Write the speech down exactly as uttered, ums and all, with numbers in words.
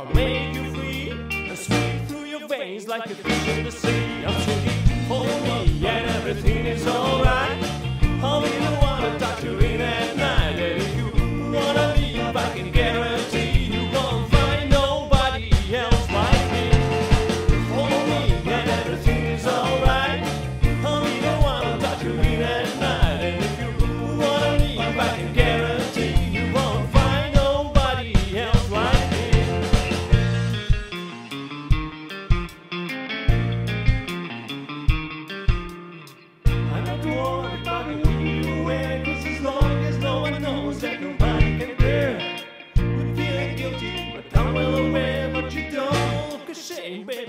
I'll make you free and sweep through your veins like a fish in the sea. I'm singing for me and everything is alright. Only the one to touch you in at night. And if you wanna leave, I can guarantee you won't find nobody else like me. For me and everything is alright. Only the one to touch you in at night. And if you wanna leave, I can guarantee you won't find nobody else like me. I'm not worried about who you wear, 'cause as long as no one knows that nobody can bear, we're feeling guilty, but I'm well aware, but you don't look ashamed, baby.